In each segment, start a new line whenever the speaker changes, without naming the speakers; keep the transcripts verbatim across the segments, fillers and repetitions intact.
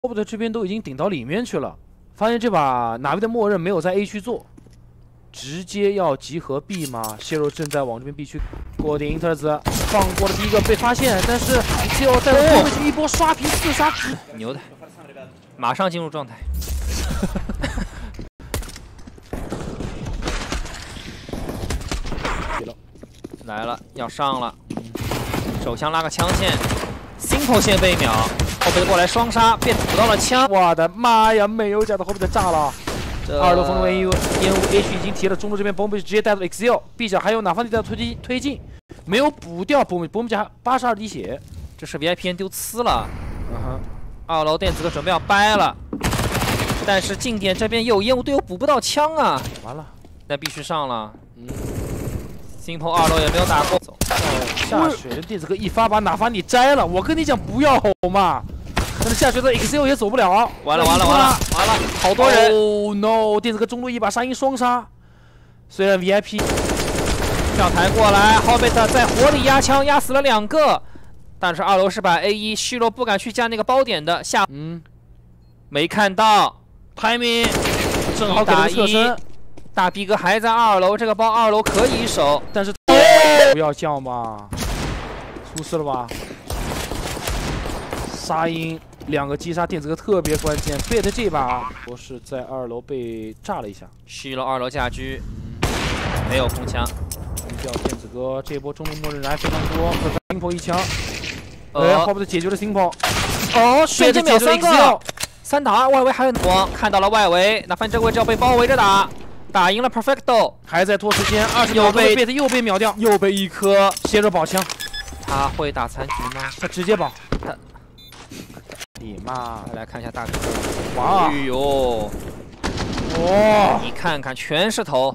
霍布特这边都已经顶到里面去了，发现这把哪位的默认没有在 A 区做，直接要集合 B 吗？谢肉正在往这边 B 区过点 Inters， 放过了第一个被发现，但是只有在后面去一波刷屏四杀，
牛的，马上进入状态。来了，要上了，手枪拉个枪线 ，Simple 线被秒，后背过来双杀，被堵到了枪。
我的妈呀，没有假的后背的炸了。二楼风龙烟雾烟雾 H 已经提了，中路这边 bomb 直接带到 X L，B 角还有哪方地在推进推进，没有补掉 bomb bomb 甲八十二滴血，
这是 V I P N 丢呲了。
嗯哼，
二楼电子哥准备要掰了，但是近点这边有烟雾队友补不到枪啊，
完了，
那必须上了。
嗯。
Simple 二楼也没有打过，走。
下水的电子哥一发把哪怕你摘了，我跟你讲不要吼嘛。但是下水的 X L 也走不了。
完了完了完了完了，好多人。
Oh no！ 电子哥中路一把杀鹰双杀，虽然 V I P
跳台过来 ，Hobbit 在火里压枪压死了两个，但是二楼是把 A 一，虚弱不敢去加那个包点的下，
嗯，
没看到 timing，
正好给了侧身。
大 B 哥还在二楼，这个包二楼可以守，
但是不要叫嘛，出事了吧？杀鹰两个击杀电子哥特别关键，贝特这把我是在二楼被炸了一下，
虚了二楼架狙，没有空枪，
掉电子哥这波中路默认人还非常多 ，Simple 一枪，
呃，
哎，后边解决了 Simple，
哦，瞬间秒三个，三打二，外围还有光，看到了外围，那反正这个位置要被包围着打。 打赢了 Perfecto，
还在拖时间，二十秒被贝特又被秒掉，
又被一颗
接着保枪。
他会打残局吗？
他直接保。
他，
你妈！
来看一下大哥。
哇！
哎呦！
哇！
你看看，全是头。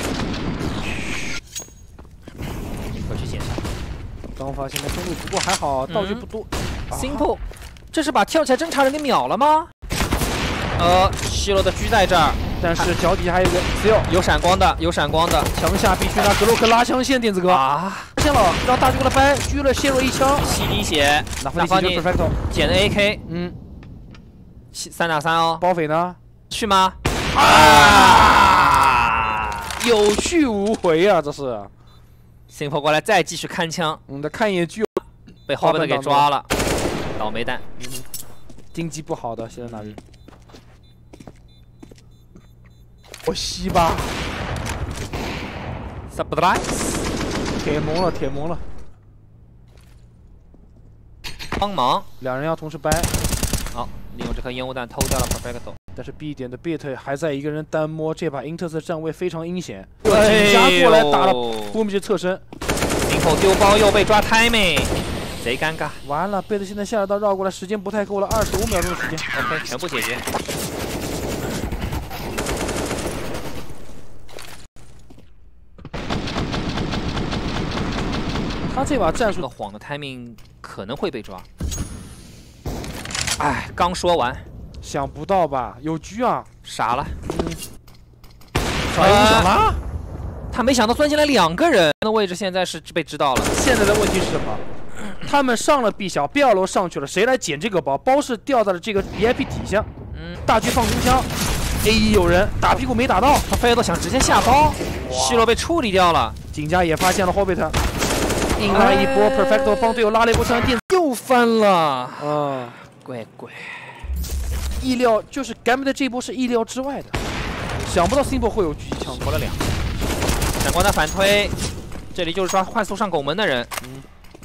回去检查。
刚发现的中路，不过还好，道具不多。
嗯、Simple， 这是把跳起来侦察人给秒了吗？呃，希罗的狙在这儿。
但是脚底下还有一个 X L，
有闪光的，有闪光的，
墙下必须拿格洛克拉枪线，电子哥
啊，
发现了，让大狙过来掰，狙了谢若一枪，
吸滴血，
哪怕你 perfecto，
捡的 A K，
嗯，
三打三哦，
包匪呢？
去吗？
啊，有去无回啊，这是
Simple 过来再继续看枪，
嗯，再看一眼狙，
被后边的给抓了，倒霉蛋，
嗯，经济不好的现在哪里？ 我吸吧
，surprise，
铁蒙了，铁蒙了，
帮忙，
两人要同时掰，
好，利用这颗烟雾弹偷掉了 Perfecto，
但是 B 点的 Bit 还在一个人单摸，这把 Inters 的站位非常阴险，
紧
加过来打了波米的侧身
，Simple 丢包又被抓 timing， 贼尴尬，
完了 ，Bit 现在下水道绕过来，时间不太够了，二十五秒钟的时间
，OK， 全部解决。
他这把战术
的晃的 timing 可能会被抓。哎，刚说完，
想不到吧？有狙啊！
傻了，
嗯，啥也不想了。
他没想到钻进来两个人的位置，现在是被知道了。
现在的问题是什么？他们上了 B 小 ，B 二楼上去了，谁来捡这个包？包是掉在了这个 V I P 底下。嗯，大狙放空枪 ，A 一有人打屁股没打到，
他飞都想直接下包，希罗被处理掉了。
警家也发现了霍贝特。 硬拉一波 ，Perfecto 帮队友拉了一波枪，电子
又翻了。
啊，
乖乖，
意料就是 Gambit 的这一波是意料之外的，想不到 Simple 会有狙击枪，
投了两。闪光弹反推，这里就是抓快速上拱门的人。嗯。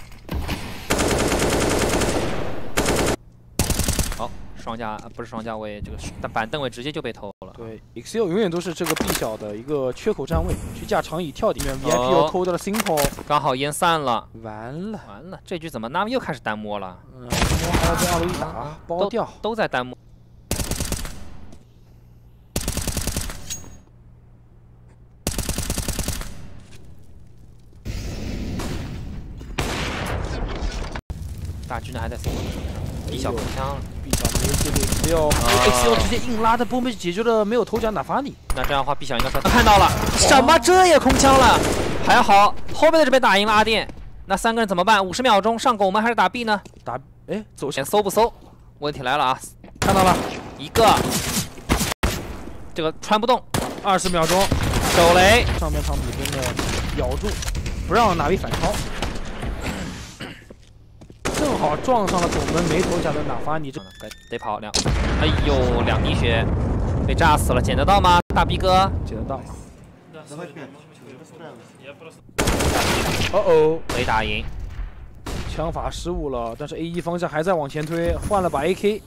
好，双架不是双架位，这个但板凳位直接就被偷了。
对 ，X L 永远都是这个 B 小的一个缺口站位，去架长椅跳底面 ，V I P 又抠到了 Simple，
刚好烟散了，
完了
完了，这局怎么那么又开始单摸了？
嗯，摸还要被二楼一打，包掉，
都在单摸。大狙呢还在 B 小空枪了
，B 小没接对 X L，X L 直接硬拉的波没解决了，没有头甲哪发你？
那这样的话 ，B 小应该说他看到了，什么这也空枪了？还好后面的这边打赢了阿电，那三个人怎么办？五十秒钟上拱门还是打 B 呢？
打哎走
先搜不搜？问题来了啊！
看到了
一个，这个穿不动，
二十秒钟，
手雷
上面场比分的咬住，不让哪位反超。正好撞上了拱门没投下的哪发，你这
得得跑两，哎呦，两滴血，被炸死了，捡得到吗，大逼哥？
捡得到。哦哦，
没打赢，
枪法失误了，但是 A 一方向还在往前推，换了把 A K。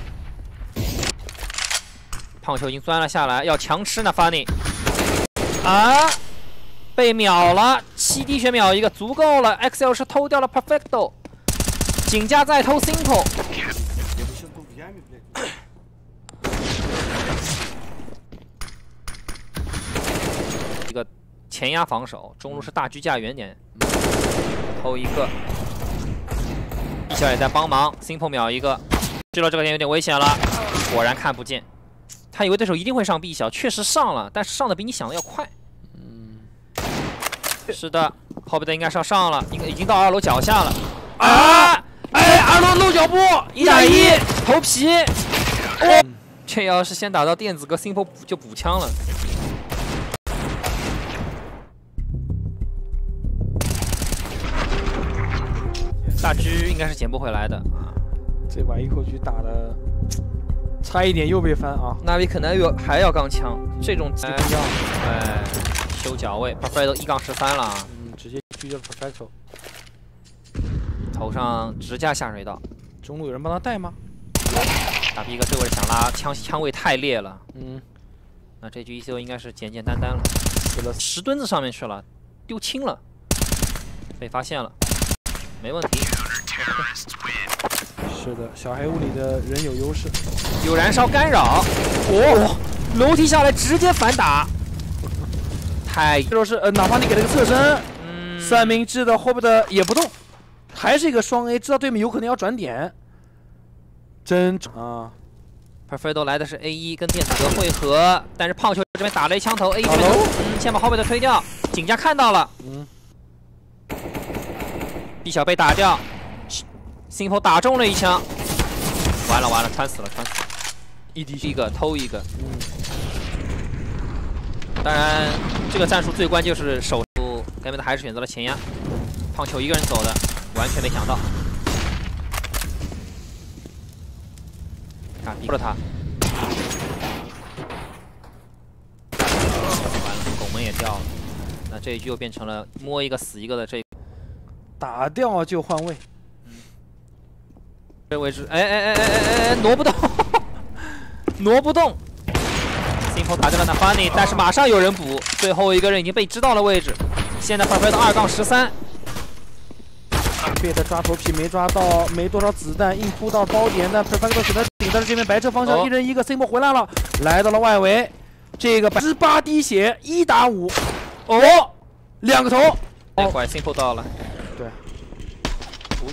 胖球已经钻了下来，要强吃呢 ，Funny。啊，被秒了，七滴血秒一个，足够了。X L 是偷掉了 Perfecto。 井家再偷 Simple， 一个前压防守，中路是大狙架远点，偷一个，一小也在帮忙 ，Simple 秒一个，知道这个点有点危险了，果然看不见，他以为对手一定会上 B 小，确实上了，但是上的比你想的要快。嗯，是的，后边的应该是要上了，应该已经到二楼脚下了。啊！ 哎，二楼露脚步，一打一，头皮。哦，这要是先打到电子哥 ，Simple 就补枪了。大狙应该是捡不回来的。
这把一口狙打的，差一点又被翻啊！
那比可能有还要杠枪，这种哎，哎，修脚位 ，Perfecto 一杠十三了。
嗯，直接狙掉 Perfecto。
头上直架下水道，
中路有人帮他带吗？
大逼哥这会儿想拉枪，枪位太烈了。
嗯，
那这局 E C O 应该是简简单单了，死了石墩子上面去了，丢轻了，被发现了，没问题。
是的，小黑屋里的人有优势，
有燃烧干扰，哦，楼梯下来直接反打，太
这就是呃，哪怕你给了个侧身，
嗯，
三明治的后边的也不动。 还是一个双 A， 知道对面有可能要转点，真啊
！Perfecto 来的是 A 一跟电子哥汇合，但是胖球这边打了一枪头 ，A 一拳头，嗯，先把后背的推掉，井家看到了，嗯 ，B 小被打掉 ，Simple 打中了一枪，完了完了，穿死了穿死了，
一滴
一个偷一个，嗯，当然这个战术最关键就是守住，该边的还是选择了前压，胖球一个人走的。 完全没想到，啊，逼了他，完了，拱门也掉了，那这一局又变成了摸一个死一个的这一，
打掉就换位，
这位置，哎哎哎哎哎哎，挪不动，挪不动 ，Simple 打掉了那 Funny， 但是马上有人补，最后一个人已经被知道了位置，现在 Perfecto 二杠十三。
被他抓头皮没抓到，没多少子弹，硬扑到包点，但 Perfecto 选择顶在了这边白车方向，哦、一人一个 Simple 回来了，来到了外围，这个十八滴血，一打五，哦，两个头，
那块 Simple 到了，
对，哦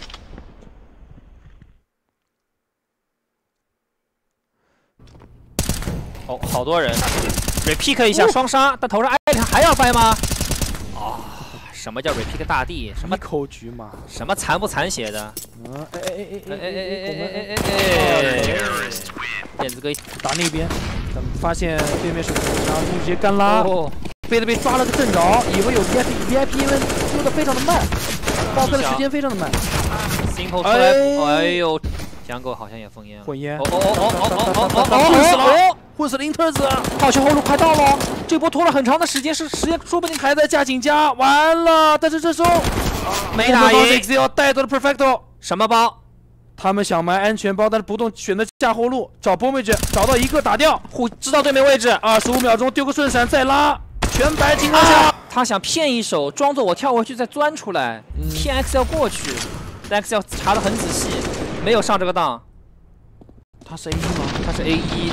有，哦，好多人 ，repeat 一下双杀，但头上挨一下还要掰吗？啊。 什么叫 repeat 大地？什么
口局嘛？
什么残不残血的？
嗯，哎哎哎哎哎哎哎哎
哎哎！电子哥
打那边，咱们发现对面是然后直接干拉，被他被抓了个正着，以为有 V I P，V I P 因为丢的非常的慢，爆开的时间非常的慢。
Simple 出来，哎呦，江狗好像也封烟了。
混烟。
哦哦哦哦哦哦哦！混死了！
混死了英特子，
好像后路快到了，这波拖了很长的时间，是时间说不定
还在加紧加，完了，但是这时候
没打赢
，X L 带走了 Perfecto，
什么包？
他们想买安全包，但是不动，选择下后路找 Bombage， 找到一个打掉，
互知道对面位置，
二十五秒钟丢个顺闪再拉，全白情况下、啊，
他想骗一手，装作我跳回去再钻出来，嗯、骗 X L 过去，但 X L 查得很仔细，没有上这个当。
他是 A 一吗？
他是 A 一。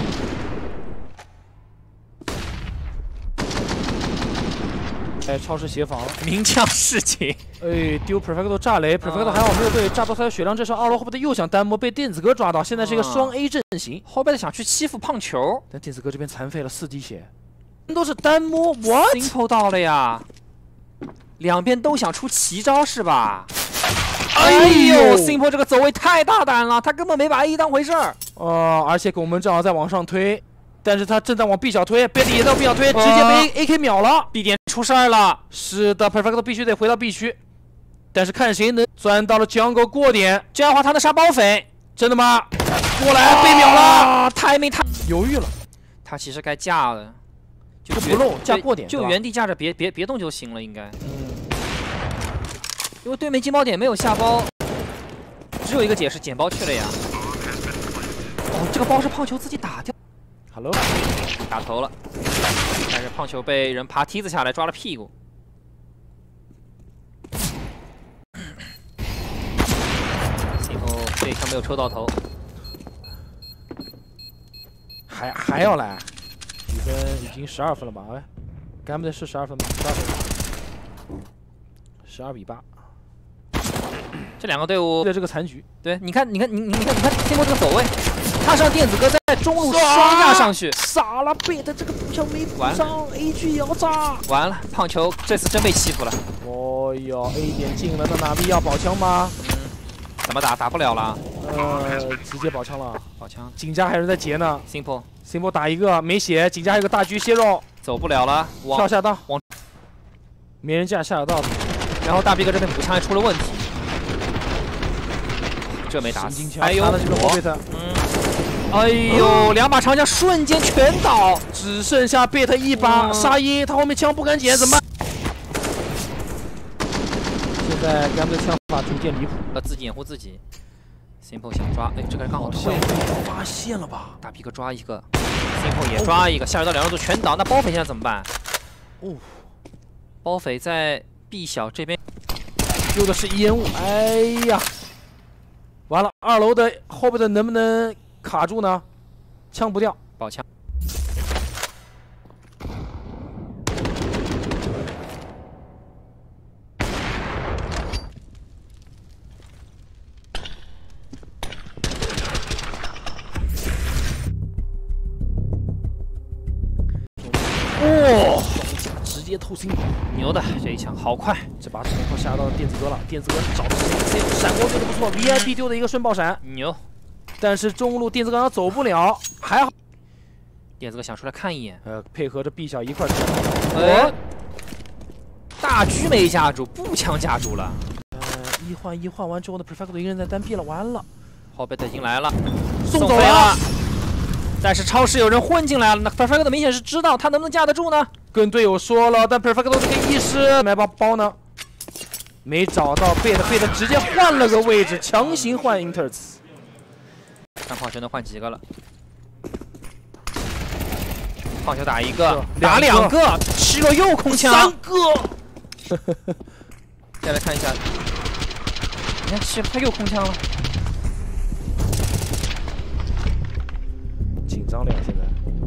哎，超市协防，
鸣枪示警。
哎，丢 Perfecto 炸雷 ，Perfecto 还好没有被炸到他的血量。这时候二楼后边的又想单摸，被电子哥抓到。现在是一个双 A 阵型，
后边的想去欺负胖球，
但电子哥这边残废了四滴血，都是单摸 ，what？
Simple 到了呀，两边都想出奇招是吧？ 哎呦 ，Simple 这个走位太大胆了，他根本没把 A 当回事儿。
呃，而且拱门正好在往上推，但是他正在往 B 小推 ，B 也在往 B 小推，直接被 A K 秒了。
B 点出事儿了。
是的 ，Perfecto 必须得回到 B 区，但是看谁能钻到了 Jungle 过点。
这样的话，他能杀包匪。
真的吗？过来被秒了，
他还没他
犹豫了。
他其实该架了，就
不漏架过点，
就原地架着，别别别动就行了，应该。
嗯。
因为对面金包点没有下包，只有一个解释，捡包去了呀。哦，这个包是胖球自己打掉。
Hello，
打头了，但是胖球被人爬梯子下来抓了屁股。然后这一枪没有抽到头，
还还要来，比分已经十二分了吧？哎，刚才是十二分吗？十二分，十二比八。
这两个队伍
的这个残局，
对，你看，你看，你你看，你看，经过这个走位，他上电子哥在中路双压上去，
傻了，贝的这个补枪没补上 ，A G 也要炸，
完了，胖球这次真被欺负了。
哦哟 ，A 点进了，那哪里要保枪吗？
嗯，怎么打？打不了了。
呃，直接保枪了，
保枪。
井家还是在截呢
，Simple
Simple 打一个没血，井家还有个大狙血肉，
走不了了，
跳下道，
往
没人架下得到，
然后大 B 哥这边补枪还出了问题。这没打死，
还有我，
嗯，哎呦，两把长枪瞬间全倒，
只剩下贝特一把杀一，他后面枪不敢捡，怎么办？现在咱们的枪法逐渐离谱，
要自己掩护自己。Simple 想抓，哎，这个人刚好退，
发现了吧？
大 B 哥抓一个 ，Simple 也抓一个，下水道两人组全倒，那包匪现在怎么办？
哦，
包匪在 B 小这边，
丢的是烟雾，哎呀！完了，二楼的后边的能不能卡住呢？枪不掉，
保枪。
哇！直接透心，
牛的这一枪好快，
这把冲炮下到了电子哥了。电子哥找的是闪光丢的不错 ，V I P 丢的一个瞬爆闪，
牛。
但是中路电子哥走不了，还好。
电子哥想出来看一眼，
呃，配合着 B 小一块儿。
哎，大狙没架住，步枪架住了。
呃，一换一换完之后呢 ，Perfecto 一个人在单 P 了，完了。
后贝特已经来了，
送走了。
但是超市有人混进来了，那 Perfecto 明显是知道他能不能架得住呢？
跟队友说了，但 Perfecto 这个意识买包包呢，没找到贝特，贝特直接换了个位置，强行换 Inters。
看胖球能换几个了？胖球打一个，打两个，七洛又空枪，
三个。
再来看一下，你看七洛他又空枪了。
紧张了呀，现在。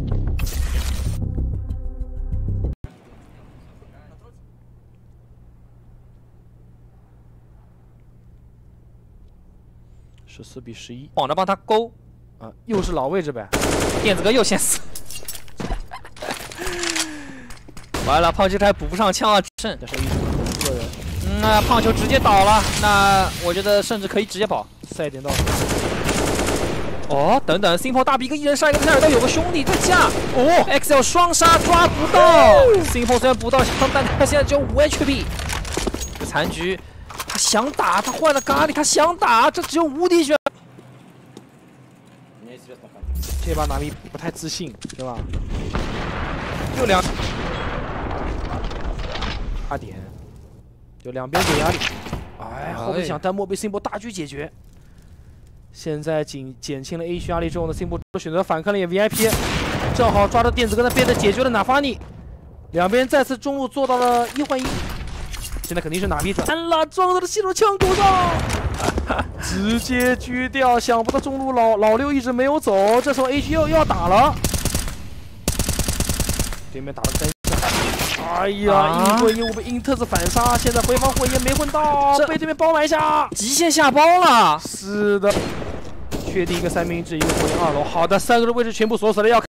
十四比十一，
晃着帮他勾，
啊，又是老位置呗。
电子哥又先死，完了，胖球还补不上枪啊，胜。
这是一个人，
嗯，那胖球直接倒了，那我觉得甚至可以直接保。
赛点到。
哦，等等 ，Simple 大 B 哥一人杀一个，塞尔都有个兄弟在架。哦 ，X L 双杀抓不到 ，Simple 虽然补到枪，但他现在只有五 H P。这残局，他想打，他换了咖喱，他想打，这只有无敌血。
这把哪里不太自信，对吧？
就两
八点，就两边给压力。哎，后面想弹幕被 Simple 大狙解决。现在减减轻了 A 区压力之后呢 ，Simple 选择反抗了，也 V I P， 正好抓到电子哥那边的解决了哪发尼，两边再次中路做到了一换一。现在肯定是哪边转了，撞到了西罗枪口上，直接狙掉。想不到中路老老六一直没有走，这时候 A 区又又要打了，对面打了三下。哎呀，一混一五被英特兹反杀，现在回防火焰没混到，被对面包埋下，
极限下包了。
是的，确定一个三明治，一个火焰二楼。好的，三个的位置全部锁死了，要。